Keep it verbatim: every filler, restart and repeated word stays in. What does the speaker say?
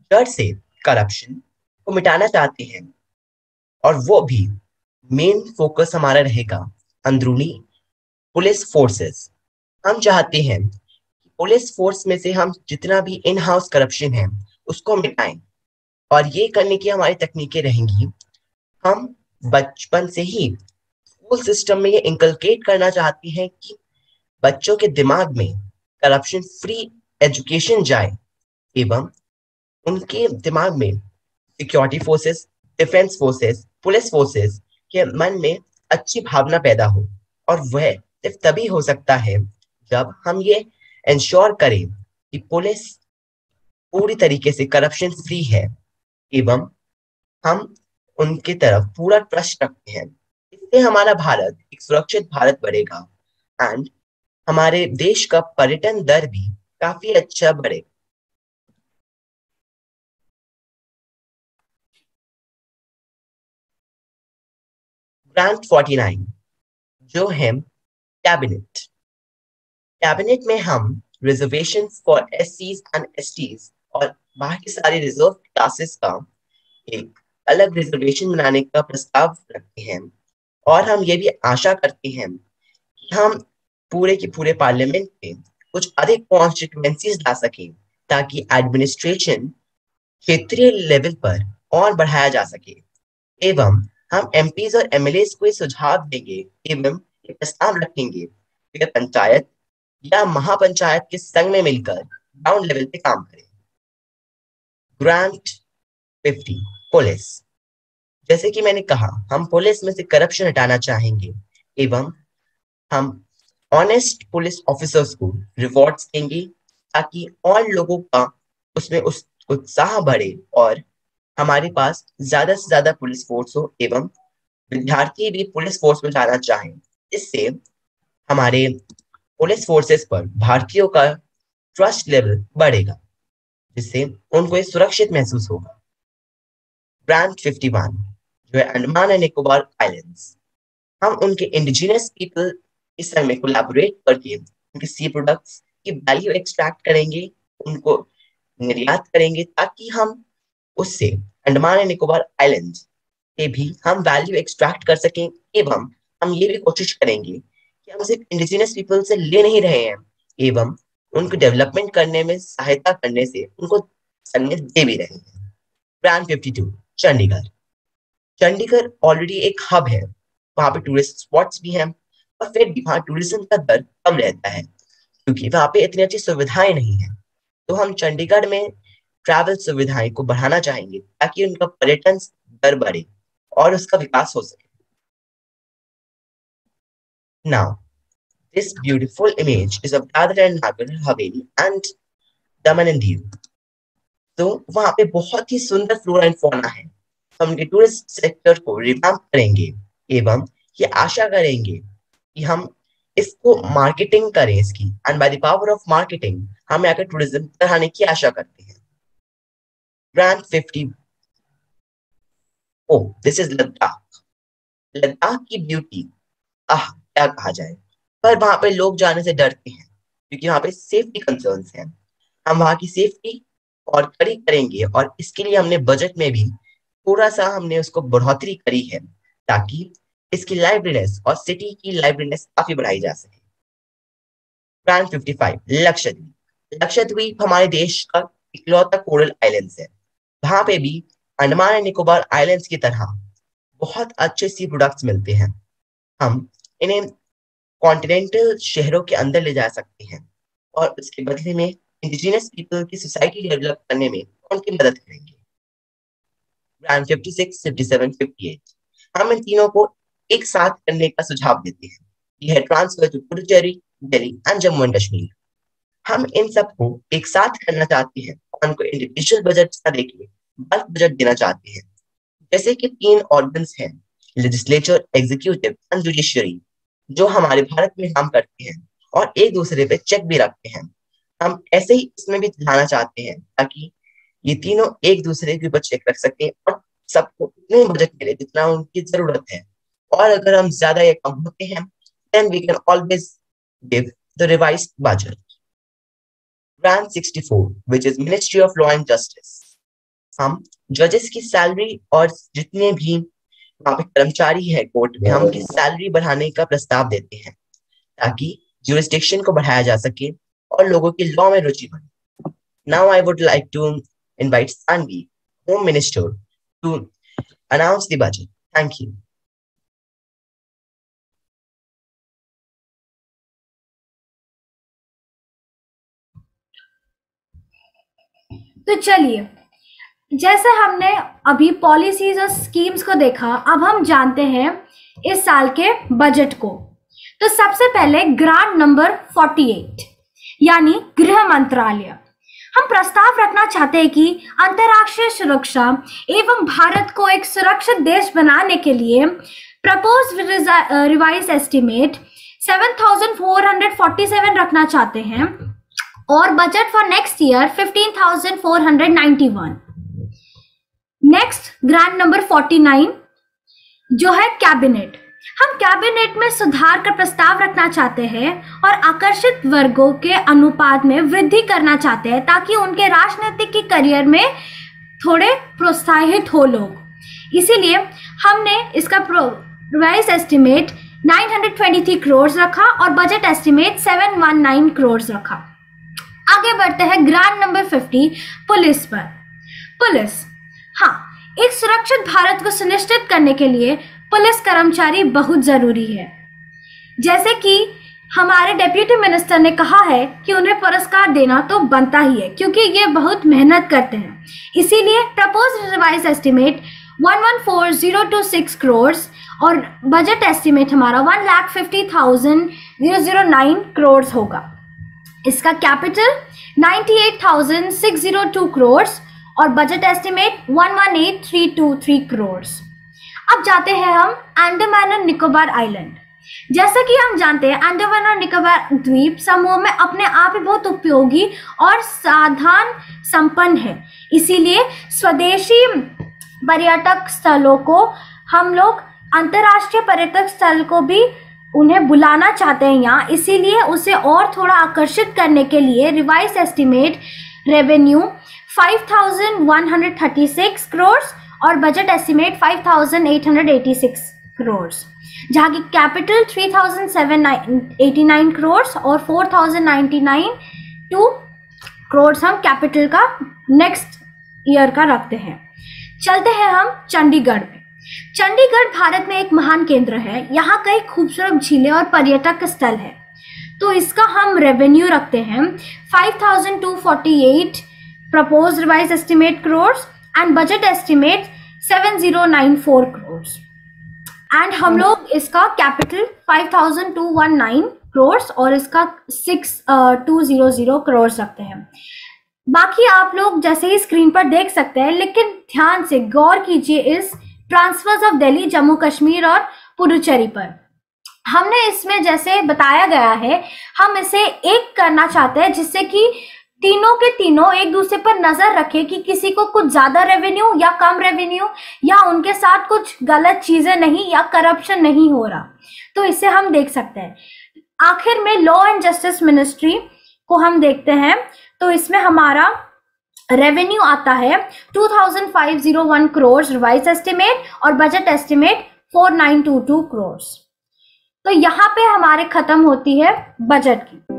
जड़ से करप्शन को मिटाना चाहते हैं, और वो भी मेन फोकस हमारा रहेगा अंदरूनी पुलिस फोर्सेस। हम चाहते हैं कि पुलिस फोर्स में से हम जितना भी इन हाउस करप्शन है उसको मिटाएं, और ये करने की हमारी तकनीकें रहेंगी। हम बचपन से ही स्कूल सिस्टम में ये इंकलकेट करना चाहते हैं कि बच्चों के दिमाग में करप्शन फ्री एजुकेशन जाए, एवं उनके दिमाग में security forces, defence forces, police forces के मन में अच्छी भावना पैदा हो। और वह सिर्फ तभी हो सकता है जब हम ये इंश्योर करें कि पुलिस पूरी तरीके से करप्शन फ्री है, एवं हम उनकी तरफ पूरा ट्रस्ट रखते हैं। इससे हमारा भारत एक सुरक्षित भारत बनेगा, एंड हमारे देश का पर्यटन दर भी काफी अच्छा बढ़ेगा। ग्रांट फोर्टी नाइन जो है कैबिनेट। कैबिनेट में हम reservation for S Cs and S Ts और बाकी सारी रिजर्व क्लासेस का एक अलग रिजर्वेशन बनाने का प्रस्ताव रखते हैं। और हम ये भी आशा करते हैं कि हम पूरे के पूरे पार्लियामेंट में कुछ अधिक कॉन्स्टिट्यूएंसीज ला सकें, ताकि एडमिनिस्ट्रेशन क्षेत्रीय लेवल पर और बढ़ाया जा सके। एवं हम एमपीज और एमएलएस को ये सुझाव देंगे एवं ये प्रस्ताव रखेंगे कि वे पंचायत या महापंचायत के संग में मिलकर ग्राउंड लेवल पे काम करें। Grant fifty police. जैसे कि मैंने कहा, हम पुलिस में से करप्शन हटाना चाहेंगे, एवं हम ऑनेस्ट पुलिस ऑफिसर्स को रिवॉर्ड्स देंगे, ताकि और लोगों का उसमें उस उत्साह बढ़े और हमारे पास ज्यादा से ज्यादा पुलिस फोर्स हो, एवं विद्यार्थी भी पुलिस फोर्स में जाना चाहें। इससे हमारे पुलिस फोर्सेस पर भारतीयों का ट्रस्ट लेवल बढ़ेगा, जिससे उनको ये सुरक्षित महसूस होगा। ग्रांट फिफ्टी वन जो है अंडमान एंड निकोबार आइलैंड्स। हम उनके इंडिजिनस पीपल के संग में कोलैबोरेट करके उनके सी प्रोडक्ट्स की वैल्यू एक्सट्रैक्ट करेंगे, उनको निर्यात करेंगे, ताकि हम उससे अंडमान एंड निकोबार आइलैंड से भी हम वैल्यू एक्सट्रैक्ट कर सकें। एवं हम ये भी कोशिश करेंगे कि हम सिर्फ इंडिजिनस पीपल से ले नहीं रहे हैं, एवं उनको डेवलपमेंट करने में सहायता करने से उनको संदेश दे भी रहे हैं। Grand fifty two Chandigarh. Chandigarh already एक हब है, वहां पे टूरिस्ट स्पॉट्स भी हैं, और फिर भी वहाँ टूरिज्म का दर कम रहता है क्योंकि वहाँ पे इतनी अच्छी सुविधाएं नहीं है। तो हम चंडीगढ़ में ट्रैवल सुविधाएं को बढ़ाना चाहेंगे, ताकि उनका पर्यटन दर बढ़े और उसका विकास हो सके। Now this beautiful image is of Dadra and Nagar Haveli and Daman and Diu. तो वहां पे बहुत ही सुंदर फ्लोरा एंड फौना है। हम टूरिस्ट सेक्टर को रिवैम्प करेंगे, एवं ये आशा करेंगे कि हम इसको मार्केटिंग करें इसकी, and by the power of marketing हम यहाँ का टूरिज्म बढ़ाने की आशा करते हैं। Grand fifty oh this is Ladakh. Ladakh की ब्यूटी, आह क्या कहा जाए। पर वहां पे लोग जाने से डरते हैं क्योंकि वहां पे सेफ्टी कंसर्न्स हैं। हम वहां की सेफ्टी और कड़ी करेंगे, और इसके लिए हमने बजट में भी थोड़ा सा हमने उसको बढ़ोतरी करी है, ताकि इसकी लाइवलीनेस और सिटी की लाइवलीनेस काफी बढ़ाई जा सके। Grand fifty five Lakshadweep. Lakshadweep हमारे देश का इकलौता कोरल आइलैंड है। वहां पे भी अंडमान एंड निकोबार आइलैंड्स की तरह बहुत अच्छे सी प्रोडक्ट्स मिलते हैं। हम इन्हें कॉन्टिनेंटल शहरों के अंदर ले जा सकते हैं, और उसके बदले में इंडिजिनस पीपल की सोसाइटी डेवलप करने में उनकी मदद करेंगे। Grand fifty six, fifty seven, fifty eight हम इन तीनों को एक साथ करने का सुझाव देते हैं। यह है transfer to Puducherry, Delhi and Jammu and Kashmir. हम इन सबको एक साथ करना चाहते हैं, और उनको इंडिविजुअल बजट ना देके बल्क बजट देना चाहते हैं। जैसे कि तीन ऑर्गन्स हैं, लेजिस्लेचर, एग्जीक्यूटिव एंड जुडिशियरी, जो हमारे भारत में काम करते हैं और एक दूसरे पे चेक भी रखते हैं। हम ऐसे ही इसमें भी लाना चाहते हैं, ताकि ये तीनों एक दूसरे के ऊपर चेक रख सके और सबको उतने बजट मिले जितना उनकी जरूरत है। और अगर हम ज्यादा या कम होते हैं, then we can always give the revised budget. Grant sixty-four, which is Ministry of Law and Justice. हम जजेस की सैलरी और जितने भी वहां पे कर्मचारी है कोर्ट में, हम उनकी सैलरी बढ़ाने का प्रस्ताव देते हैं ताकि jurisdiction को बढ़ाया जा सके और लोगों की लॉ में रुचि बढ़े। Now I would like to invite Sanvi, Home Minister, to announce the budget. Thank you. तो चलिए, जैसे हमने अभी पॉलिसीज और स्कीम्स को देखा, अब हम जानते हैं इस साल के बजट को। तो सबसे पहले ग्रांट नंबर अड़तालीस यानी गृह मंत्रालय। हम प्रस्ताव रखना चाहते हैं कि अंतर्राष्ट्रीय सुरक्षा एवं भारत को एक सुरक्षित देश बनाने के लिए प्रपोज रिवाइज एस्टिमेट सात हज़ार चार सौ सैंतालीस रखना चाहते हैं और बजट फॉर नेक्स्ट ईयर पंद्रह हज़ार चार सौ इक्यानवे। नेक्स्ट ग्रांट नंबर उनचास जो है कैबिनेट। हम कैबिनेट में सुधार का प्रस्ताव रखना चाहते हैं और आकर्षित वर्गों के अनुपात में वृद्धि करना चाहते हैं ताकि उनके राजनीतिक के करियर में थोड़े प्रोत्साहित हो लोग। इसीलिए हमने इसका रिवाइज एस्टिमेट नौ सौ तेईस करोड़ रखा और बजट एस्टिमेट सात सौ उन्नीस करोड़ रखा। आगे बढ़ते हैं ग्रांट नंबर पचास पुलिस पर। पुलिस, हाँ, एक सुरक्षित भारत को सुनिश्चित करने के लिए पुलिस कर्मचारी बहुत जरूरी है। जैसे कि हमारे डेप्यूटी मिनिस्टर ने कहा है कि उन्हें पुरस्कार देना तो बनता ही है क्योंकि ये बहुत मेहनत करते हैं। इसीलिए प्रपोज रिवाइज एस्टिमेट एक एक चार ज़ीरो दो छह करोड़ और बजट एस्टिमेट हमारा एक लाख पचास हज़ार नौ करोड़ होगा। इसका कैपिटल अट्ठानवे हज़ार छह सौ दो करोड़ और बजट एस्टिमेट एक एक आठ तीन दो तीन करोड़। अब जाते हैं हम अंडमान और निकोबार आइलैंड। जैसा कि हम जानते हैं अंडमान और निकोबार द्वीप समूह में अपने आप ही बहुत उपयोगी और साधन संपन्न है। इसीलिए स्वदेशी पर्यटक स्थलों को हम लोग अंतर्राष्ट्रीय पर्यटक स्थल को भी उन्हें बुलाना चाहते हैं यहाँ। इसीलिए उसे और थोड़ा आकर्षित करने के लिए रिवाइज एस्टिमेट रेवेन्यू पाँच हज़ार एक सौ छत्तीस करोड़ और बजट एस्टिमेट पाँच हज़ार आठ सौ छियासी करोड़, जहाँ की कैपिटल तीन हज़ार सात सौ नवासी करोड़ और चार हज़ार बानवे करोड़ हम कैपिटल का नेक्स्ट ईयर का रखते हैं। चलते हैं हम चंडीगढ़ में। चंडीगढ़ भारत में एक महान केंद्र है। यहाँ कई खूबसूरत झीलें और पर्यटक स्थल है, तो इसका हम रेवेन्यू रखते हैं पाँच हज़ार दो सौ अड़तालीस propose revise estimate crore and budget estimate सात हज़ार चौरानवे करोड़ एंड हम लोग इसका कैपिटल पाँच हज़ार दो सौ उन्नीस करोड़ और इसका छह हज़ार दो सौ करोड़ रखते हैं। बाकी आप लोग जैसे ही स्क्रीन पर देख सकते हैं, लेकिन ध्यान से गौर कीजिए इस ट्रांसफर्स ऑफ दिल्ली, जम्मू कश्मीर और पुडुचेरी पर। हमने इसमें जैसे बताया गया है हम इसे एक करना चाहते हैं जिससे कि तीनों के तीनों एक दूसरे पर नजर रखें कि किसी को कुछ ज्यादा रेवेन्यू या कम रेवेन्यू या उनके साथ कुछ गलत चीजें नहीं या करप्शन नहीं हो रहा, तो इसे हम देख सकते हैं। आखिर में लॉ एंड जस्टिस मिनिस्ट्री को हम देखते हैं, तो इसमें हमारा रेवेन्यू आता है दो हज़ार पाँच सौ एक करोड़ रिवाइज एस्टिमेट और बजट एस्टिमेट चार हज़ार नौ सौ बाईस करोड़। तो यहाँ पे हमारे खत्म होती है बजट की।